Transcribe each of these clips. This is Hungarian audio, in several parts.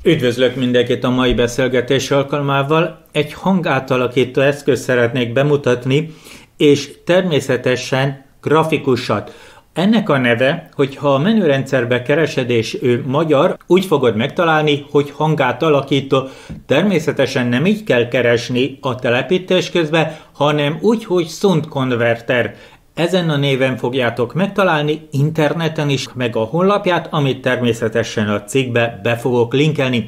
Üdvözlök mindenkit a mai beszélgetés alkalmával. Egy hangátalakító eszközt szeretnék bemutatni, és természetesen grafikusat. Ennek a neve, hogyha a menürendszerbe keresed és ő magyar, úgy fogod megtalálni, hogy hangátalakító. Természetesen nem így kell keresni a telepítés közben, hanem úgy, hogy Sound Converter. Ezen a néven fogjátok megtalálni interneten is, meg a honlapját, amit természetesen a cikkbe be fogok linkelni.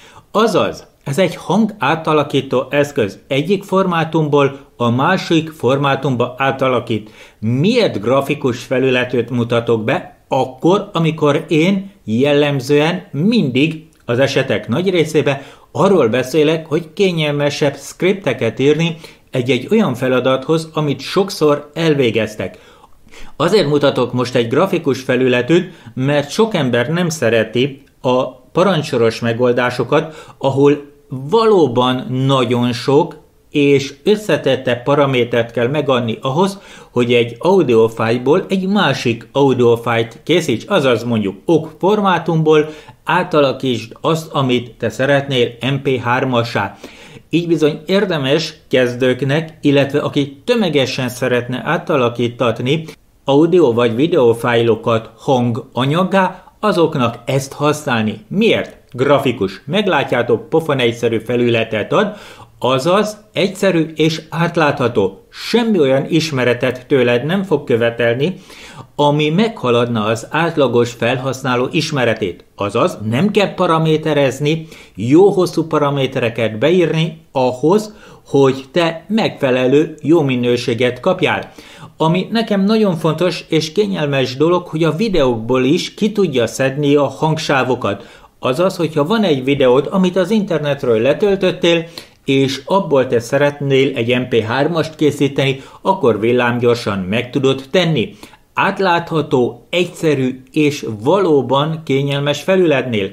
Azaz, ez egy hangátalakító eszköz. Egyik formátumból a másik formátumba átalakít. Miért grafikus felületet mutatok be? Akkor, amikor én jellemzően mindig az esetek nagy részében arról beszélek, hogy kényelmesebb skripteket írni egy olyan feladathoz, amit sokszor elvégeztek. Azért mutatok most egy grafikus felületet, mert sok ember nem szereti a parancsoros megoldásokat, ahol valóban nagyon sok és összetette paramétert kell megadni ahhoz, hogy egy audiofájlból egy másik audiofájlt készíts, azaz mondjuk OGG formátumból átalakítsd azt, amit te szeretnél MP3-assá. Így bizony érdemes kezdőknek, illetve aki tömegesen szeretne átalakítatni audio vagy videófájlokat hanganyaggá, azoknak ezt használni. Miért? Grafikus. Meglátjátok, pofon egyszerű felületet ad, azaz egyszerű és átlátható. Semmi olyan ismeretet tőled nem fog követelni, ami meghaladna az átlagos felhasználó ismeretét. Azaz nem kell paraméterezni, jó hosszú paramétereket beírni ahhoz, hogy te megfelelő jó minőséget kapjál. Ami nekem nagyon fontos és kényelmes dolog, hogy a videókból is ki tudja szedni a hangsávokat. Azaz, hogyha van egy videód, amit az internetről letöltöttél, és abból te szeretnél egy MP3-ast készíteni, akkor villámgyorsan meg tudod tenni. Átlátható, egyszerű és valóban kényelmes felületnél.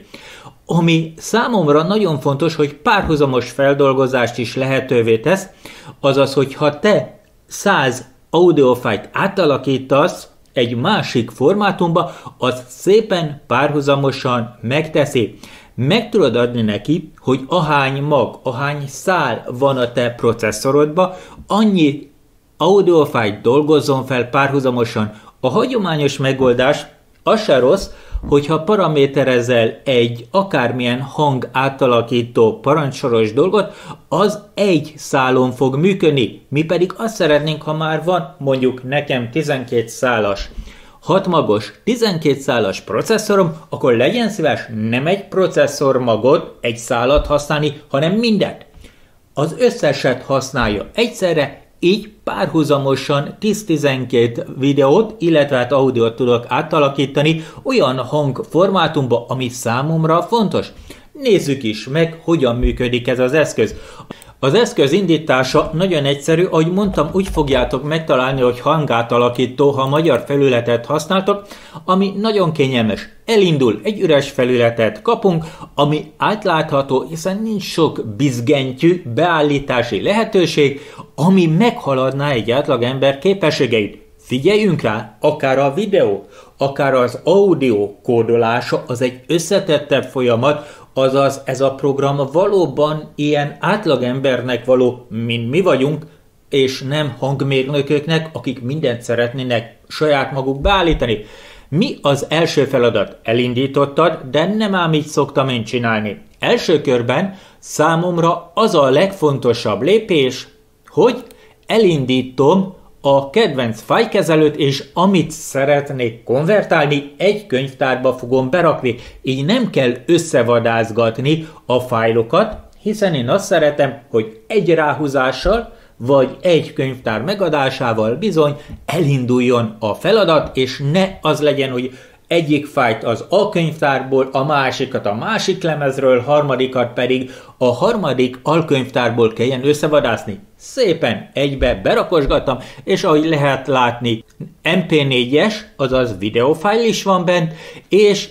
Ami számomra nagyon fontos, hogy párhuzamos feldolgozást is lehetővé tesz, azaz, hogyha te 100 audiofájlt átalakítasz egy másik formátumba, az szépen párhuzamosan megteszi. Meg tudod adni neki, hogy ahány mag, ahány szál van a te processzorodba, annyi audiofájlt dolgozzon fel párhuzamosan. A hagyományos megoldás az se rossz, hogyha paraméterezel egy akármilyen hang átalakító parancsoros dolgot, az egy szálon fog működni. Mi pedig azt szeretnénk, ha már van mondjuk nekem 12 szálas, 6 magos, 12 szálas processzorom, akkor legyen szíves nem egy processzor magot, egy szálat használni, hanem mindent. Az összeset használja egyszerre, így párhuzamosan 10-12 videót, illetve hát audiót tudok átalakítani olyan hangformátumba, ami számomra fontos. Nézzük is meg, hogyan működik ez az eszköz. Az eszköz indítása nagyon egyszerű, ahogy mondtam, úgy fogjátok megtalálni, hogy hangátalakító, ha magyar felületet használtok, ami nagyon kényelmes. Elindul, egy üres felületet kapunk, ami átlátható, hiszen nincs sok bizgentyű beállítási lehetőség, ami meghaladná egy átlagember képességeit. Figyeljünk rá, akár a videó, akár az audio kódolása az egy összetettebb folyamat, azaz ez a program valóban ilyen átlagembernek való, mint mi vagyunk, és nem hangmérnököknek, akik mindent szeretnének saját maguk beállítani. Mi az első feladat? Elindítottad, de nem ám így szoktam én csinálni. Első körben számomra az a legfontosabb lépés, hogy elindítom a kedvenc fájlkezelőt, és amit szeretnék konvertálni, egy könyvtárba fogom berakni. Így nem kell összevadászgatni a fájlokat, hiszen én azt szeretem, hogy egy ráhúzással, vagy egy könyvtár megadásával bizony elinduljon a feladat, és ne az legyen, hogy egyik fájlt az A könyvtárból, a másikat a másik lemezről, harmadikat pedig a harmadik alkönyvtárból kelljen összevadászni. Szépen egybe berakosgattam, és ahogy lehet látni, MP4-es, azaz videófájl is van bent, és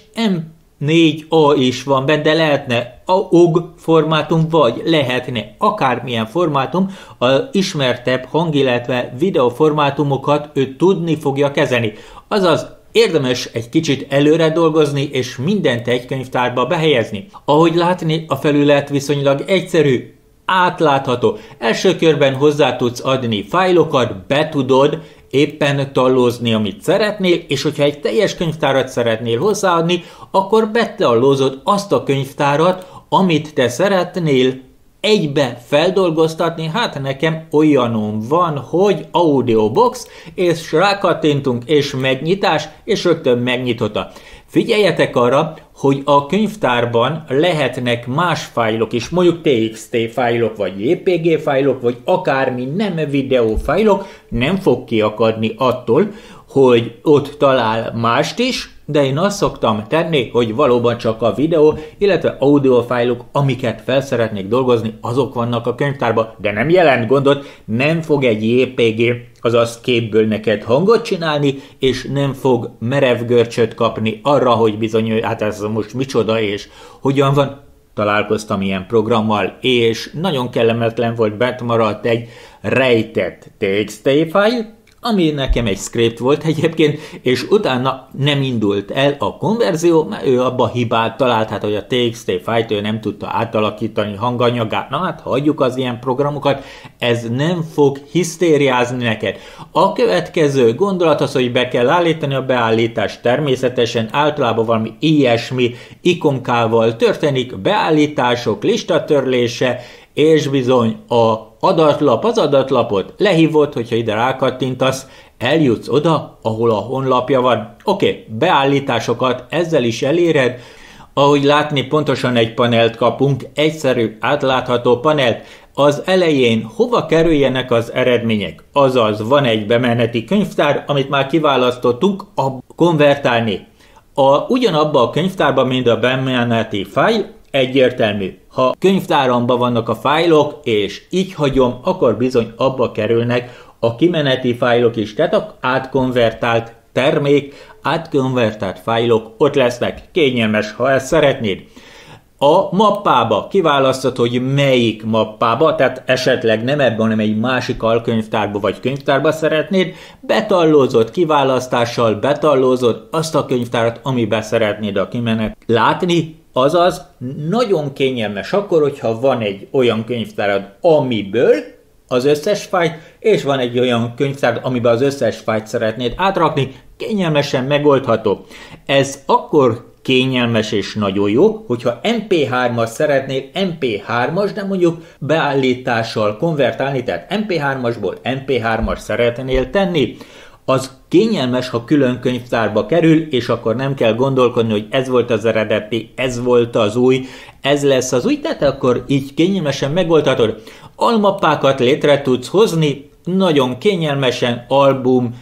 M4A is van bent, de lehetne a OGG formátum, vagy lehetne akármilyen formátum, az ismertebb hang, illetve videóformátumokat ő tudni fogja kezelni. Azaz érdemes egy kicsit előre dolgozni, és mindent egy könyvtárba behelyezni. Ahogy látni, a felület viszonylag egyszerű, átlátható. Első körben hozzá tudsz adni fájlokat, be tudod éppen tallózni, amit szeretnél, és hogyha egy teljes könyvtárat szeretnél hozzáadni, akkor betallózod azt a könyvtárat, amit te szeretnél egybe feldolgoztatni. Hát nekem olyanom van, hogy Audiobox, és rákattintunk, és megnyitás, és rögtön megnyitotta. Figyeljetek arra, hogy a könyvtárban lehetnek más fájlok is, mondjuk TXT fájlok, vagy JPG fájlok, vagy akármi nem videó fájlok, nem fog kiakadni attól, hogy ott talál mást is, de én azt szoktam tenni, hogy valóban csak a videó, illetve audio fájlok, amiket fel szeretnék dolgozni, azok vannak a könyvtárban, de nem jelent gondot, nem fog egy JPG, azaz képből neked hangot csinálni, és nem fog merev görcsöt kapni arra, hogy bizony, hát ez most micsoda, és hogyan van. Találkoztam ilyen programmal, és nagyon kellemetlen volt, bent maradt egy rejtett TXT fájl, ami nekem egy script volt egyébként, és utána nem indult el a konverzió, mert ő abba hibát talált, hát hogy a TXT fájlt ő nem tudta átalakítani hanganyagát. Na hát hagyjuk az ilyen programokat, ez nem fog hisztériázni neked. A következő gondolat az, hogy be kell állítani a beállítást, természetesen általában valami ilyesmi ikonkával történik, beállítások, listatörlése, és bizony az adatlapot lehívod, hogyha ide rákattintasz, eljutsz oda, ahol a honlapja van. Oké, beállításokat ezzel is eléred. Ahogy látni, pontosan egy panelt kapunk, egyszerű, átlátható panelt. Az elején hova kerüljenek az eredmények? Azaz van egy bemeneti könyvtár, amit már kiválasztottunk, konvertálni. Ugyanabba a könyvtárban, mint a bemeneti fájl, egyértelmű. Ha könyvtáramban vannak a fájlok, és így hagyom, akkor bizony abba kerülnek a kimeneti fájlok is. Tehát a átkonvertált termék, átkonvertált fájlok ott lesznek. Kényelmes, ha ezt szeretnéd. A mappába kiválasztod, hogy melyik mappába, tehát esetleg nem ebben, hanem egy másik alkönyvtárba vagy könyvtárba szeretnéd, betallózod kiválasztással, betallózod azt a könyvtárat, amiben szeretnéd a kimenet látni. Azaz, nagyon kényelmes akkor, hogyha van egy olyan könyvtárad, amiből az összes fájlt, és van egy olyan könyvtárad, amiben az összes fájlt szeretnéd átrakni, kényelmesen megoldható. Ez akkor kényelmes és nagyon jó, hogyha MP3-as szeretnél, MP3-as, de mondjuk beállítással konvertálni, tehát MP3-asból MP3-as szeretnél tenni, az kényelmes, ha külön könyvtárba kerül, és akkor nem kell gondolkodni, hogy ez volt az eredeti, ez volt az új, ez lesz az új, tehát akkor így kényelmesen megoldhatod. Almappákat létre tudsz hozni, nagyon kényelmesen, album,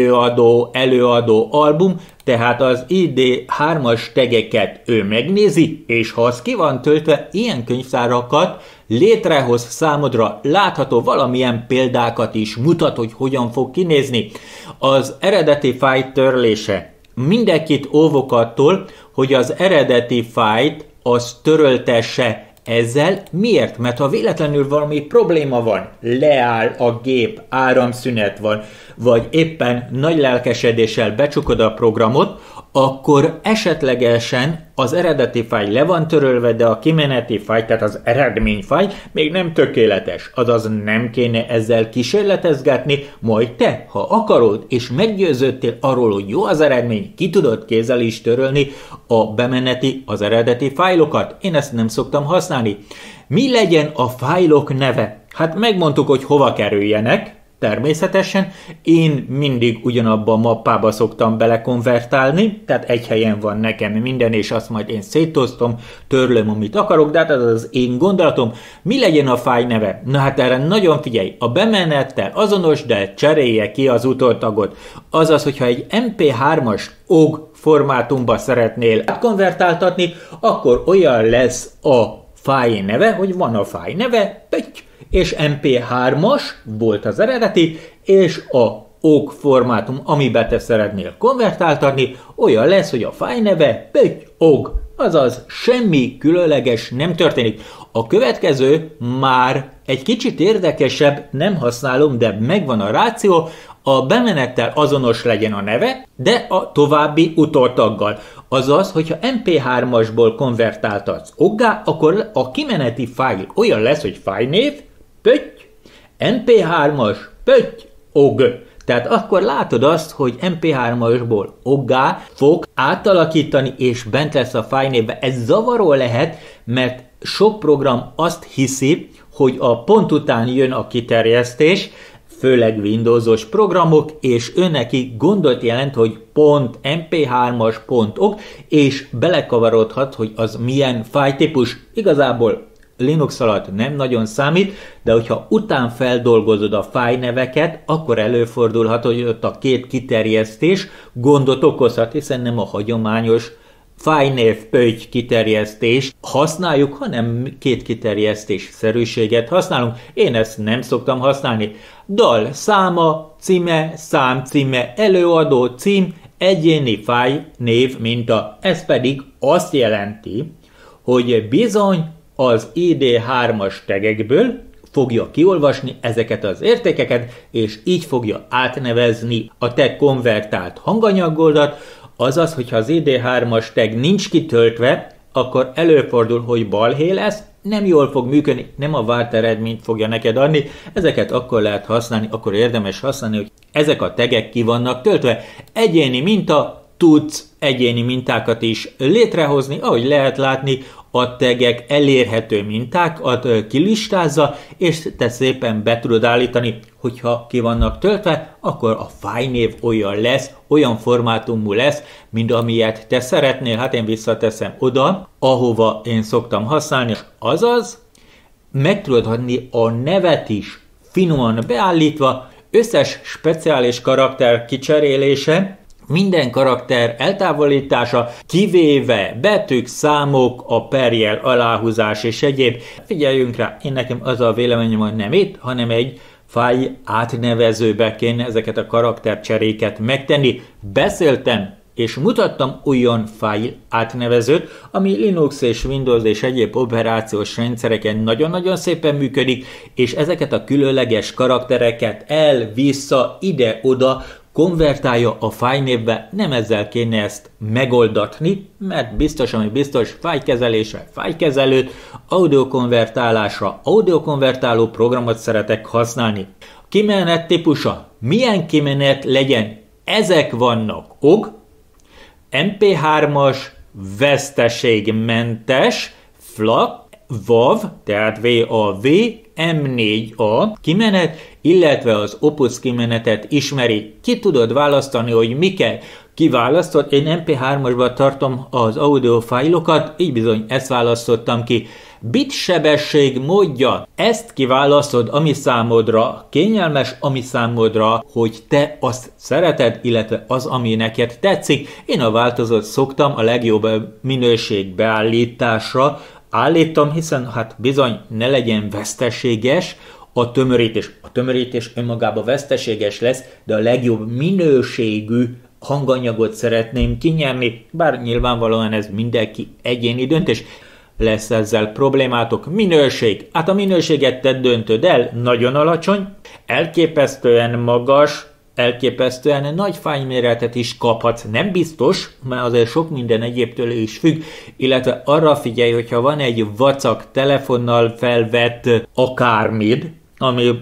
előadó, album, tehát az ID3-as tegeket ő megnézi, és ha az ki van töltve, ilyen könyvtárakat létrehoz számodra, látható valamilyen példákat is mutat, hogy hogyan fog kinézni. Az eredeti fájl törlése. Mindenkit óvok attól, hogy az eredeti fájlt az töröltesse ezzel. Miért? Mert ha véletlenül valami probléma van, leáll a gép, áramszünet van, vagy éppen nagy lelkesedéssel becsukod a programot, akkor esetlegesen az eredeti fájl le van törölve, de a kimeneti fájl, tehát az eredményfájl még nem tökéletes. Azaz nem kéne ezzel kísérletezgetni, majd te, ha akarod, és meggyőződtél arról, hogy jó az eredmény, ki tudod kézzel is törölni a bemeneti, az eredeti fájlokat. Én ezt nem szoktam használni. Mi legyen a fájlok neve? Hát megmondtuk, hogy hova kerüljenek. Természetesen én mindig ugyanabban a mappába szoktam belekonvertálni, tehát egy helyen van nekem minden, és azt majd én szétosztom, törlöm, amit akarok, de hát ez az én gondolatom. Mi legyen a fájl neve? Na hát erre nagyon figyelj, a bemenettel azonos, de cserélje ki az utótagot. Azaz, hogyha egy MP3-as OGG formátumba szeretnél átkonvertáltatni, akkor olyan lesz a fájl neve, hogy van a fájl neve, és MP3-as volt az eredeti, és a OGG formátum, amiben te szeretnél konvertáltatni, olyan lesz, hogy a fájl neve OGG, azaz semmi különleges nem történik. A következő már egy kicsit érdekesebb, nem használom, de megvan a ráció, a bemenettel azonos legyen a neve, de a további utoltaggal. Azaz, hogyha MP3-asból konvertáltatsz oggá, akkor a kimeneti fájl olyan lesz, hogy fájlnév, pötty, MP3-as, pötty, og. Tehát akkor látod azt, hogy MP3-asból oggá fog átalakítani, és bent lesz a fájlnévben. Ez zavaró lehet, mert sok program azt hiszi, hogy a pont után jön a kiterjesztés, főleg Windowsos programok, és neki gondot jelent, hogy pont mp3-as .og, és belekavarodhat, hogy az milyen fájltípus. Igazából Linux alatt nem nagyon számít, de hogyha után feldolgozod a fájlneveket, akkor előfordulhat, hogy ott a két kiterjesztés gondot okozhat, hiszen nem a hagyományos fájlnév pötty kiterjesztést használjuk, hanem két kiterjesztés szerűséget használunk. Én ezt nem szoktam használni. Dal száma, címe, számcíme, előadó cím, egyéni fájlnév minta. Ez pedig azt jelenti, hogy bizony az ID3-as tegekből fogja kiolvasni ezeket az értékeket, és így fogja átnevezni a te konvertált hanganyagodat. Azaz, hogyha az ID3-as tag nincs kitöltve, akkor előfordul, hogy balhé lesz, nem jól fog működni, nem a várt eredményt fogja neked adni. Ezeket akkor lehet használni, akkor érdemes használni, hogy ezek a tagek ki vannak töltve. Egyéni minta, tudsz egyéni mintákat is létrehozni, ahogy lehet látni, a tagek elérhető mintákat kilistázza, és te szépen be tudod állítani, hogyha ki vannak töltve, akkor a fájlnév olyan lesz, olyan formátumú lesz, mint amilyet te szeretnél. Hát én visszateszem oda, ahova én szoktam használni, azaz meg tudod adni a nevet is finoman beállítva, összes speciális karakter kicserélése, minden karakter eltávolítása, kivéve betűk, számok, a perjel, aláhúzás és egyéb. Figyeljünk rá, én nekem az a véleményem, hogy nem itt, hanem egy fájl átnevezőbe kéne ezeket a karaktercseréket megtenni. Beszéltem és mutattam olyan fájl átnevezőt, ami Linux és Windows és egyéb operációs rendszereken nagyon-nagyon szépen működik, és ezeket a különleges karaktereket el-vissza, ide-oda konvertálja a fájlnévbe, nem ezzel kéne ezt megoldatni, mert biztos, ami biztos, fájlkezelésre fájlkezelőt, audiokonvertálásra audiokonvertáló programot szeretek használni. Kimenet típusa, milyen kimenet legyen? Ezek vannak OG, MP3-as, veszteségmentes, FLAC, WAV, tehát WAV, M4A kimenet, illetve az Opus kimenetet ismeri. Ki tudod választani, hogy mi kell? Kiválasztod, én MP3-asban tartom az audio fájlokat, így bizony ezt választottam ki. Bitsebesség módja, ezt kiválasztod, ami számodra kényelmes, ami számodra, hogy te azt szereted, illetve az, ami neked tetszik. Én a változót szoktam a legjobb minőség beállításra állítom, hiszen hát bizony ne legyen veszteséges a tömörítés. A tömörítés önmagában veszteséges lesz, de a legjobb minőségű hanganyagot szeretném kinyerni, bár nyilvánvalóan ez mindenki egyéni döntés. Lesz ezzel problémátok? Minőség. Hát a minőséget te döntöd el, nagyon alacsony, elképesztően magas, elképesztően nagy fájlméretet is kaphatsz, nem biztos, mert azért sok minden egyébtől is függ, illetve arra figyelj, hogyha van egy vacak telefonnal felvett akármid, ami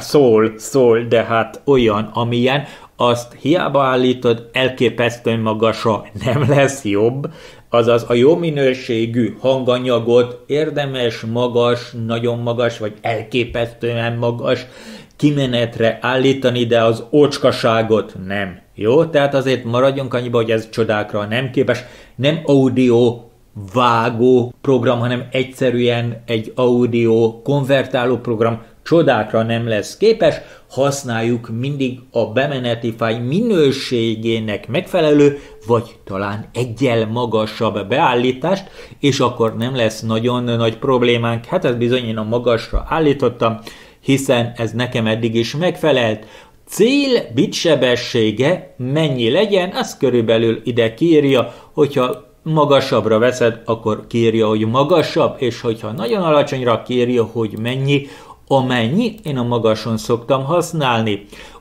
szól, de hát olyan, amilyen, azt hiába állítod, elképesztően magasra nem lesz jobb, azaz a jó minőségű hanganyagot érdemes magas, nagyon magas, vagy elképesztően magas kimenetre állítani, de az ócskaságot nem. Jó? Tehát azért maradjunk annyiba, hogy ez csodákra nem képes. Nem audio vágó program, hanem egyszerűen egy audio konvertáló program, csodákra nem lesz képes, használjuk mindig a bemeneti fájl minőségének megfelelő, vagy talán egyel magasabb beállítást, és akkor nem lesz nagyon nagy problémánk. Hát ez bizony én a magasra állítottam, hiszen ez nekem eddig is megfelelt. Cél bitsebessége mennyi legyen, az körülbelül ide kiírja, hogyha magasabbra veszed, akkor kiírja, hogy magasabb, és hogyha nagyon alacsonyra kiírja, hogy mennyi, amennyi, én a magason szoktam használni.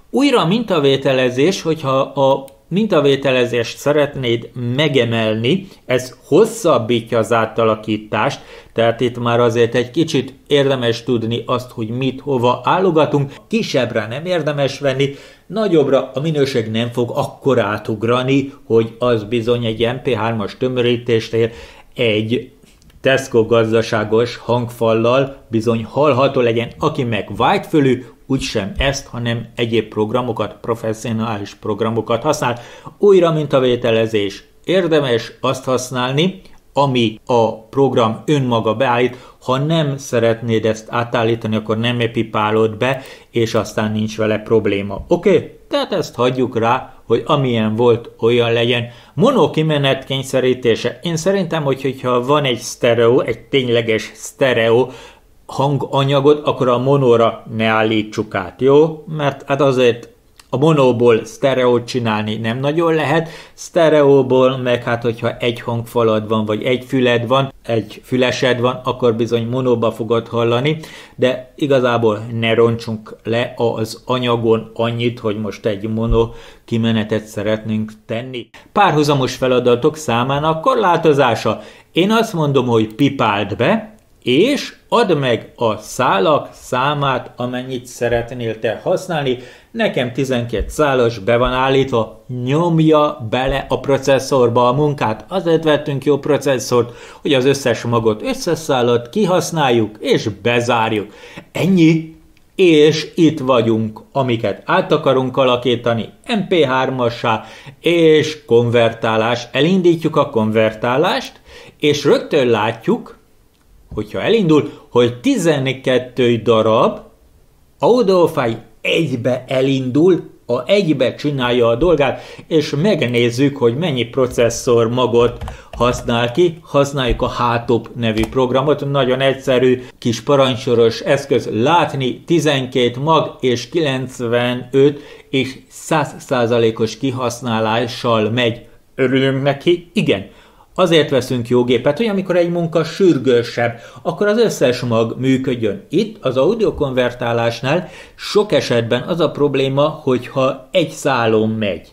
Újra mintavételezés, hogyha a mintavételezést szeretnéd megemelni, ez hosszabbítja az átalakítást, tehát itt már azért egy kicsit érdemes tudni azt, hogy mit hova állogatunk. Kisebbre nem érdemes venni, nagyobbra a minőség nem fog akkor átugrani, hogy az bizony egy MP3-as tömörítésnél egy Tesco gazdaságos hangfallal bizony hallható legyen, aki meg whitefülű, úgysem ezt, hanem egyéb programokat, professzionális programokat használ. Újra mintavételezés. Érdemes azt használni, ami a program önmaga beállít. Ha nem szeretnéd ezt átállítani, akkor nem epipálod be, és aztán nincs vele probléma. Oké? Tehát ezt hagyjuk rá, hogy amilyen volt, olyan legyen. Mono kimenet kényszerítése. Én szerintem, hogyha van egy sztereó, egy tényleges sztereó hanganyagod, akkor a monóra ne állítsuk át, jó? Mert hát azért a monóból sztereót csinálni nem nagyon lehet, sztereóból meg hát hogyha egy hangfalad van, vagy egy füled van, egy fülesed van, akkor bizony monóba fogod hallani, de igazából ne roncsunk le az anyagon annyit, hogy most egy mono kimenetet szeretnénk tenni. Párhuzamos feladatok számának korlátozása. Én azt mondom, hogy pipáld be, és add meg a szálak számát, amennyit szeretnél te használni. Nekem 12 szálas be van állítva, nyomja bele a processzorba a munkát. Azért vettünk jó processzort, hogy az összes magot összeszállott, kihasználjuk és bezárjuk. Ennyi, és itt vagyunk, amiket át akarunk alakítani, MP3-assá és konvertálás. Elindítjuk a konvertálást, és rögtön látjuk, hogyha elindul, hogy 12 darab audiofájl egybe elindul, egybe csinálja a dolgát, és megnézzük, hogy mennyi processzor magot használ ki. Használjuk a HTOP nevű programot, nagyon egyszerű kis parancsoros eszköz látni, 12 mag és 95 és 100%-os kihasználással megy. Örülünk neki? Igen. Azért veszünk jó gépet, hogy amikor egy munka sürgősebb, akkor az összes mag működjön. Itt az audiokonvertálásnál sok esetben az a probléma, hogyha egy szálon megy.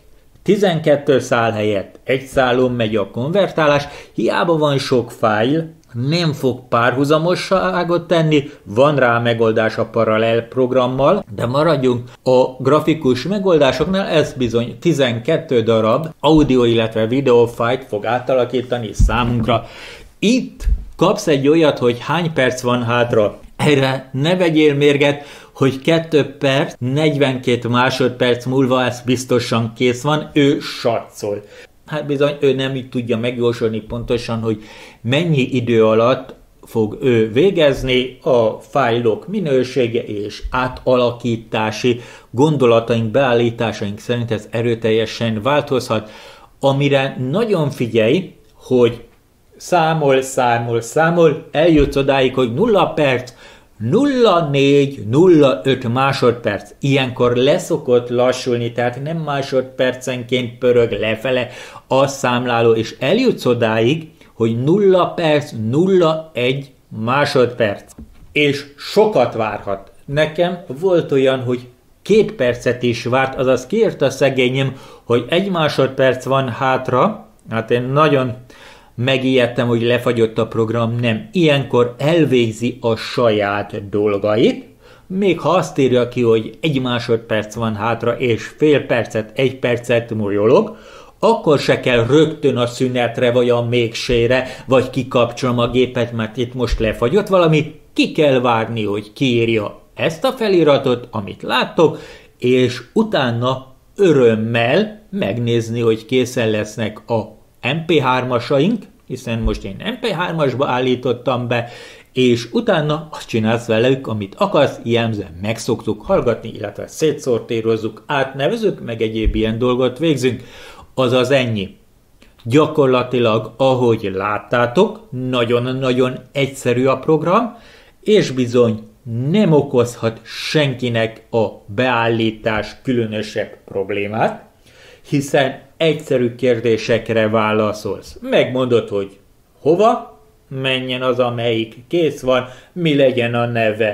12 szál helyett egy szálon megy a konvertálás, hiába van sok fájl, nem fog párhuzamosságot tenni, van rá megoldás a paralel programmal, de maradjunk a grafikus megoldásoknál, ez bizony 12 darab audio, illetve videófájlt fog átalakítani számunkra. Itt kapsz egy olyat, hogy hány perc van hátra. Erre ne vegyél mérget, hogy 2 perc, 42 másodperc múlva ez biztosan kész van, ő satszol. Hát bizony ő nem így tudja megjósolni pontosan, hogy mennyi idő alatt fog ő végezni, a fájlok minősége és átalakítási gondolataink, beállításaink szerint ez erőteljesen változhat. Amire nagyon figyelj, hogy számol, eljutsz odáig, hogy 0 perc, 0,4-0,5 másodperc. Ilyenkor leszokott lassulni, tehát nem másodpercenként pörög lefele a számláló, és eljutsz odáig, hogy 0 perc, 0,1 másodperc. És sokat várhat. Nekem volt olyan, hogy 2 percet is várt, azaz kiírta szegényem, hogy 1 másodperc van hátra. Hát én nagyon megijedtem, hogy lefagyott a program, nem. Ilyenkor elvégzi a saját dolgait, még ha azt írja ki, hogy 1 másodperc van hátra, és fél percet, 1 percet molyolog, akkor se kell rögtön a szünetre, vagy a mégsére, vagy kikapcsolom a gépet, mert itt most lefagyott valami, ki kell várni, hogy kiírja ezt a feliratot, amit láttok, és utána örömmel megnézni, hogy készen lesznek a MP3-asaink, hiszen most én MP3-asba állítottam be, és utána azt csinálsz velük, amit akarsz, jellemzően meg szoktuk hallgatni, illetve szétszortírozzuk, átnevezünk, meg egyéb ilyen dolgot végzünk, azaz ennyi. Gyakorlatilag, ahogy láttátok, nagyon-nagyon egyszerű a program, és bizony nem okozhat senkinek a beállítás különösebb problémát, hiszen egyszerű kérdésekre válaszolsz. Megmondod, hogy hova menjen az, amelyik kész van, mi legyen a neve.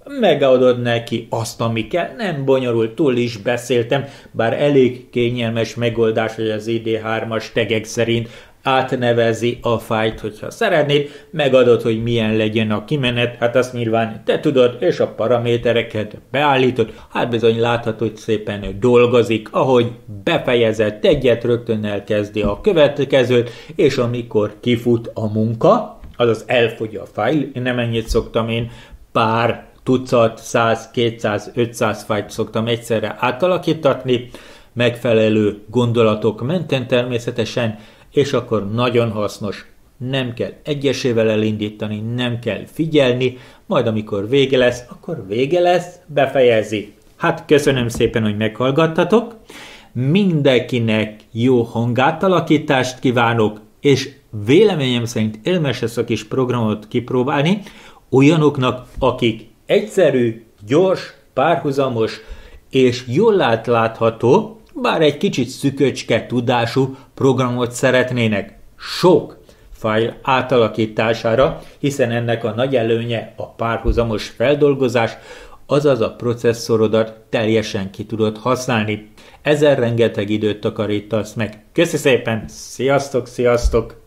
megadod neki azt, ami kell, nem bonyolult, túl is beszéltem, bár elég kényelmes megoldás, hogy az ID3-as tegek szerint átnevezi a fájlt, hogyha szeretnéd, megadod, hogy milyen legyen a kimenet, hát azt nyilván te tudod, és a paramétereket beállítod, hát bizony láthatod, hogy szépen dolgozik, ahogy befejezett egyet, rögtön elkezdi a következőt, és amikor kifut a munka, azaz elfogy a fájl, nem ennyit szoktam én, pár tucat, 100, 200, 500 fájlt szoktam egyszerre átalakítatni, megfelelő gondolatok mentén természetesen, és akkor nagyon hasznos. Nem kell egyesével elindítani, nem kell figyelni, majd amikor vége lesz, akkor vége lesz, befejezi. Hát köszönöm szépen, hogy meghallgattatok. Mindenkinek jó hangátalakítást kívánok, és véleményem szerint érdemes ezt a kis programot kipróbálni olyanoknak, akik egyszerű, gyors, párhuzamos és jól átlátható, bár egy kicsit szüköcske tudású programot szeretnének sok fájl átalakítására, hiszen ennek a nagy előnye a párhuzamos feldolgozás, azaz a processzorodat teljesen ki tudod használni. Ezzel rengeteg időt takarítasz meg. Köszi szépen, sziasztok, sziasztok!